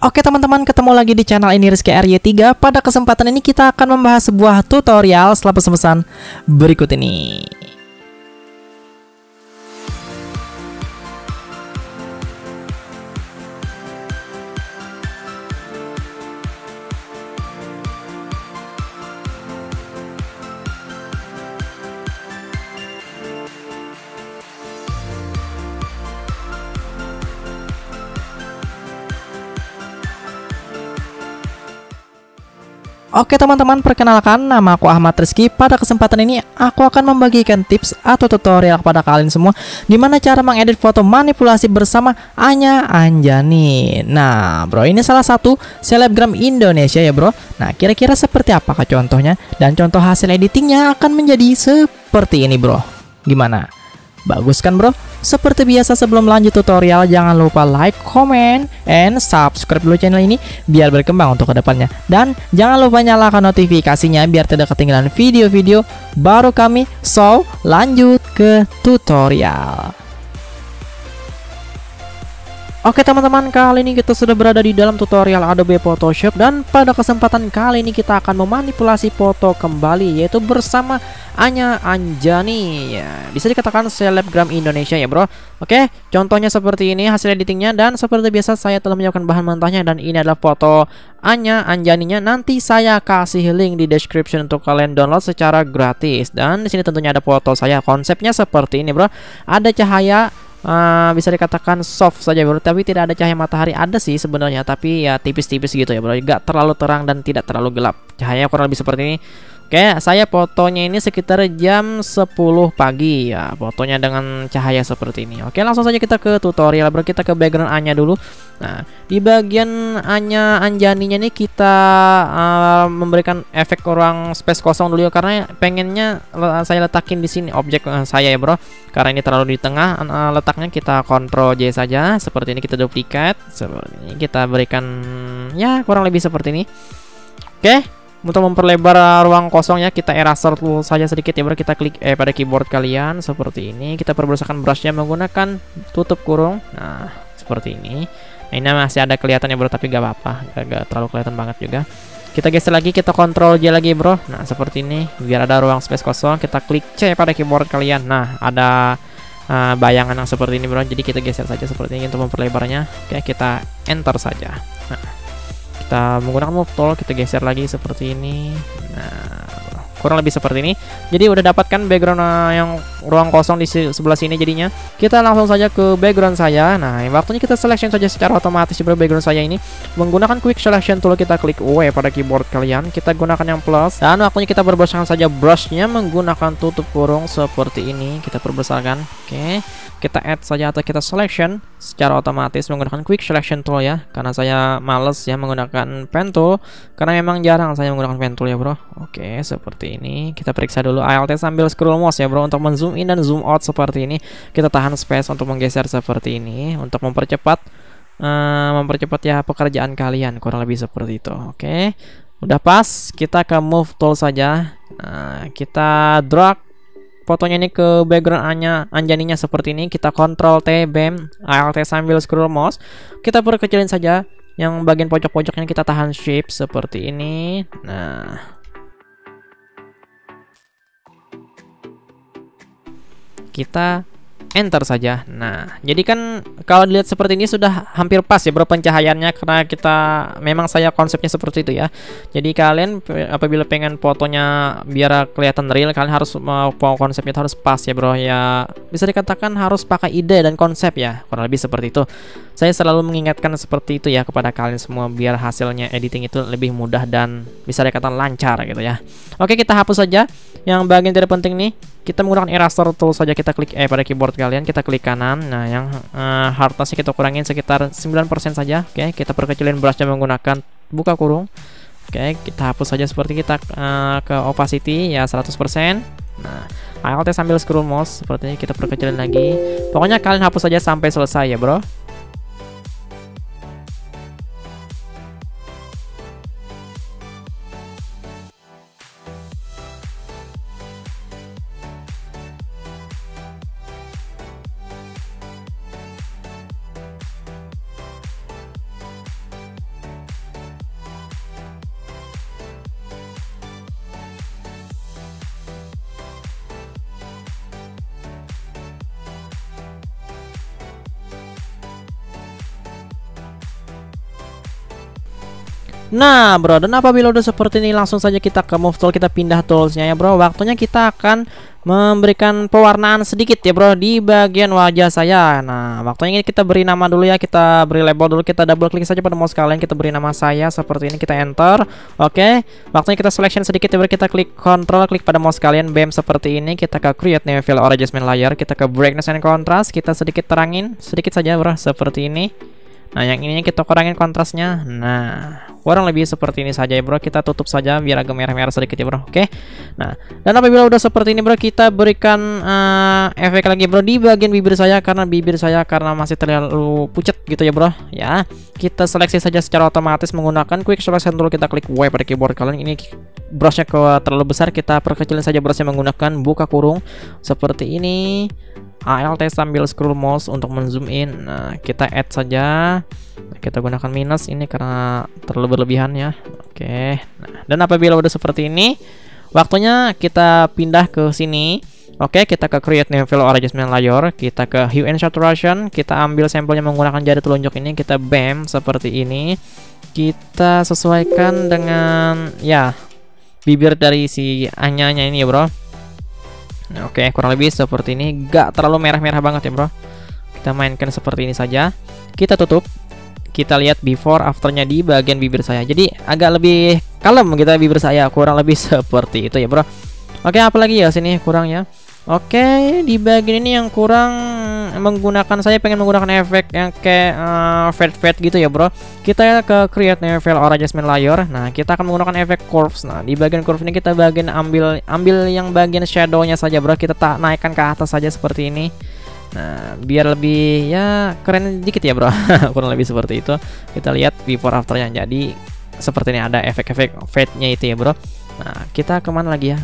Oke teman-teman, ketemu lagi di channel ini Rizky RY3. Pada kesempatan ini kita akan membahas sebuah tutorial setelah pesan-pesan berikut ini. Oke teman-teman, perkenalkan, nama aku Ahmad Rizky. Pada kesempatan ini aku akan membagikan tips atau tutorial kepada kalian semua gimana cara mengedit foto manipulasi bersama Anya Anjani. Nah bro, ini salah satu selebgram Indonesia ya bro. Nah kira-kira seperti apakah contohnya? Dan contoh hasil editingnya akan menjadi seperti ini bro. Gimana? Bagus kan bro? Seperti biasa sebelum lanjut tutorial, jangan lupa like, comment, and subscribe dulu channel ini biar berkembang untuk kedepannya. Dan jangan lupa nyalakan notifikasinya biar tidak ketinggalan video-video baru kami. So, lanjut ke tutorial. Oke teman-teman, kali ini kita sudah berada di dalam tutorial Adobe Photoshop. Dan pada kesempatan kali ini kita akan memanipulasi foto kembali, yaitu bersama Anya Anjani ya. Bisa dikatakan selebgram Indonesia ya bro. Oke, contohnya seperti ini hasil editingnya. Dan seperti biasa saya telah menyiapkan bahan mentahnya. Dan ini adalah foto Anya Anjaninya. Nanti saya kasih link di description untuk kalian download secara gratis. Dan di sini tentunya ada foto saya. Konsepnya seperti ini bro. Ada cahaya, bisa dikatakan soft saja bro, tapi tidak ada cahaya matahari. Ada sih sebenarnya, tapi ya tipis-tipis gitu ya bro, gak terlalu terang dan tidak terlalu gelap. Cahaya kurang lebih seperti ini. Oke, saya fotonya ini sekitar jam 10 pagi ya, fotonya dengan cahaya seperti ini. Oke, langsung saja kita ke tutorial bro. Kita ke background Anya dulu. Nah, di bagian Anya Anjaninya nih kita memberikan efek ruang space kosong dulu ya, karena pengennya saya letakin di sini objek saya ya bro. Karena ini terlalu di tengah, letaknya kita Ctrl J saja. Seperti ini kita duplikat. Seperti ini kita berikan ya kurang lebih seperti ini. Oke. Untuk memperlebar ruang kosongnya kita eraser dulu saja sedikit ya bro. Kita klik pada keyboard kalian seperti ini. Kita perbesarkan brushnya menggunakan tutup kurung. Nah seperti ini. Nah ini masih ada kelihatannya bro, tapi gak apa-apa, gak terlalu kelihatan banget juga. Kita geser lagi, kita Ctrl J lagi bro. Nah seperti ini, biar ada ruang space kosong. Kita klik C pada keyboard kalian. Nah ada bayangan yang seperti ini bro. Jadi kita geser saja seperti ini untuk memperlebarnya. Oke, kita enter saja. Nah, kita menggunakan move tool, kita geser lagi seperti ini. Nah kurang lebih seperti ini. Jadi udah dapatkan background yang ruang kosong di sebelah sini. Jadinya kita langsung saja ke background saya. Nah waktunya kita selection saja secara otomatis di background saya ini menggunakan quick selection tool. Kita klik W pada keyboard kalian, kita gunakan yang plus, dan waktunya kita perbesarkan saja brushnya menggunakan tutup kurung seperti ini. Kita perbesarkan. Oke, kita add saja atau kita selection secara otomatis menggunakan quick selection tool ya, karena saya males ya menggunakan pen tool, karena memang jarang saya menggunakan pen tool ya bro. Oke, seperti ini. Kita periksa dulu Alt sambil scroll mouse ya bro, untuk men-zoom in dan zoom out seperti ini. Kita tahan space untuk menggeser seperti ini untuk mempercepat ya pekerjaan kalian, kurang lebih seperti itu. Oke, udah pas, kita ke move tool saja. Kita drag fotonya ini ke background Anjaninya seperti ini. Kita Ctrl T bam, Alt sambil scroll mouse. Kita perkecilin saja yang bagian pojok-pojoknya, kita tahan shift seperti ini. Nah kita enter saja. Nah jadi kan kalau dilihat seperti ini sudah hampir pas ya bro pencahayaannya, karena kita memang saya konsepnya seperti itu ya. Jadi kalian apabila pengen fotonya biar kelihatan real, kalian harus konsepnya harus pas ya bro ya. Bisa dikatakan harus pakai ide dan konsep ya, kurang lebih seperti itu. Saya selalu mengingatkan seperti itu ya kepada kalian semua, biar hasilnya editing itu lebih mudah dan bisa dikatakan lancar gitu ya. Oke, kita hapus saja yang bagian tidak penting nih. Kita menggunakan eraser tool saja, kita klik pada keyboard kalian, kita klik kanan. Nah yang hardness kita kurangin sekitar 9% saja. Oke, kita perkecilin brushnya menggunakan buka kurung. Oke, kita hapus saja seperti kita ke opacity ya 100%. Nah Alt sambil scroll mouse seperti ini, kita perkecilin lagi. Pokoknya kalian hapus saja sampai selesai ya bro. Nah bro, dan apabila udah seperti ini langsung saja kita ke move tool, kita pindah toolsnya ya bro. Waktunya kita akan memberikan pewarnaan sedikit ya bro di bagian wajah saya. Nah waktunya ini kita beri nama dulu ya, kita beri label dulu, kita double klik saja pada mouse kalian, kita beri nama saya seperti ini, kita enter. Oke, waktunya kita selection sedikit ya bro, kita klik control, klik pada mouse kalian, bam seperti ini, kita ke create new fill or adjustment layer, kita ke brightness and contrast, kita sedikit terangin sedikit saja bro seperti ini. Nah yang ininya kita kurangin kontrasnya. Nah kurang lebih seperti ini saja ya bro, kita tutup saja biar agak merah-merah sedikit ya bro. Oke, nah dan apabila udah seperti ini bro, kita berikan efek lagi bro di bagian bibir saya, karena masih terlalu pucat gitu ya bro ya. Kita seleksi saja secara otomatis menggunakan quick selection tool, kita klik Y pada keyboard kalian. Ini brushnya terlalu besar, kita perkecilin saja brushnya menggunakan buka kurung seperti ini, Alt sambil scroll mouse untuk menzoom in. Nah kita add saja, kita gunakan minus ini karena terlalu berlebihan ya. Oke, nah dan apabila udah seperti ini, waktunya kita pindah ke sini. Oke, kita ke create new fill or adjustment layer, kita ke hue and saturation, kita ambil sampelnya menggunakan jari telunjuk ini, kita bam seperti ini, kita sesuaikan dengan ya bibir dari si Anyanya ini ya bro. Oke, kurang lebih seperti ini, gak terlalu merah-merah banget ya bro. Kita mainkan seperti ini saja, kita tutup, kita lihat before afternya di bagian bibir saya. Jadi agak lebih kalem gitu bibir saya, kurang lebih seperti itu ya bro. Oke, apalagi ya sini kurang ya. Oke, di bagian ini yang kurang menggunakan, saya pengen menggunakan efek yang kayak fade gitu ya bro. Kita ke create new fill or adjustment layer. Nah kita akan menggunakan efek curves. Nah di bagian curve ini kita ambil yang bagian shadownya saja bro, kita naikkan ke atas saja seperti ini. Nah biar lebih ya keren dikit ya bro. Kurang lebih seperti itu. Kita lihat before afternya, jadi seperti ini ada efek-efek fade-nya itu ya bro. Nah kita kemana lagi ya,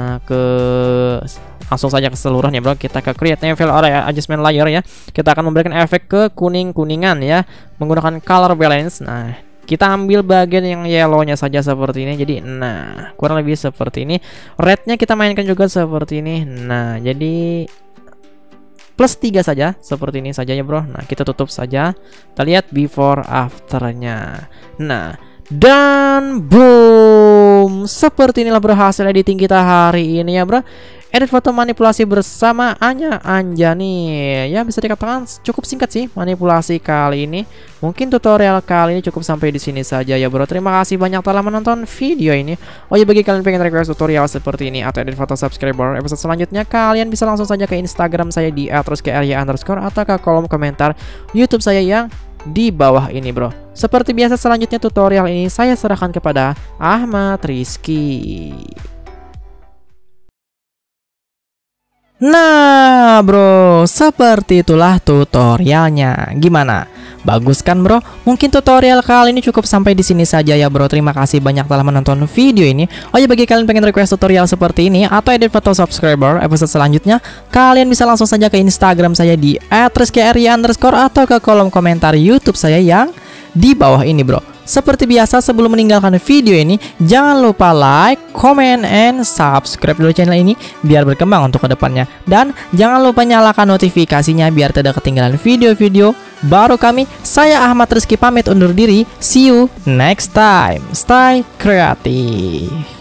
langsung saja keseluruhan ya bro, kita ke create new fill or adjustment layer ya. Kita akan memberikan efek ke kuning-kuningan ya menggunakan color balance. Nah kita ambil bagian yang yellow-nya saja seperti ini. Jadi nah kurang lebih seperti ini. Red-nya kita mainkan juga seperti ini. Nah jadi plus 3 saja seperti ini saja ya bro. Nah kita tutup saja, kita lihat before afternya. Nah dan boom, seperti inilah bro hasil editing kita hari ini ya bro. Edit foto manipulasi bersama Anya Anjani. Ya bisa dikatakan cukup singkat sih manipulasi kali ini. Mungkin tutorial kali ini cukup sampai di sini saja ya bro. Terima kasih banyak telah menonton video ini. Oh ya, bagi kalian pengen request tutorial seperti ini atau edit foto subscriber episode selanjutnya, kalian bisa langsung saja ke Instagram saya di @rusky_arya_ atau ke kolom komentar YouTube saya yang di bawah ini bro. Seperti biasa selanjutnya tutorial ini saya serahkan kepada Ahmad Rizky. Nah bro, seperti itulah tutorialnya. Gimana? Bagus kan bro? Mungkin tutorial kali ini cukup sampai di sini saja ya bro. Terima kasih banyak telah menonton video ini. Oh ya, bagi kalian pengen request tutorial seperti ini atau edit foto subscriber episode selanjutnya, kalian bisa langsung saja ke Instagram saya di @rizky_arya_ atau ke kolom komentar YouTube saya yang di bawah ini bro. Seperti biasa, sebelum meninggalkan video ini, jangan lupa like, comment, and subscribe dulu channel ini biar berkembang untuk kedepannya. Dan jangan lupa nyalakan notifikasinya biar tidak ketinggalan video-video baru kami. Saya Ahmad Rizky pamit undur diri. See you next time. Stay creative.